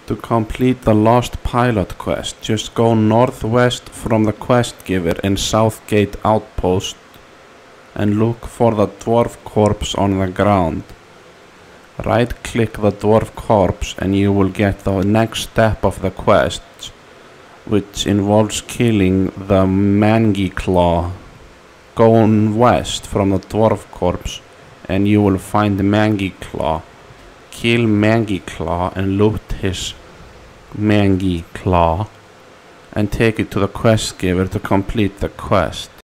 To complete the Lost Pilot quest, just go northwest from the quest giver in Southgate Outpost and look for the dwarf corpse on the ground. Right-click the dwarf corpse and you will get the next step of the quest, which involves killing the Mangy Claw. Go west from the dwarf corpse and you will find Mangy Claw. Kill Mangy Claw and loot his Mangy Claw and take it to the quest giver to complete the quest.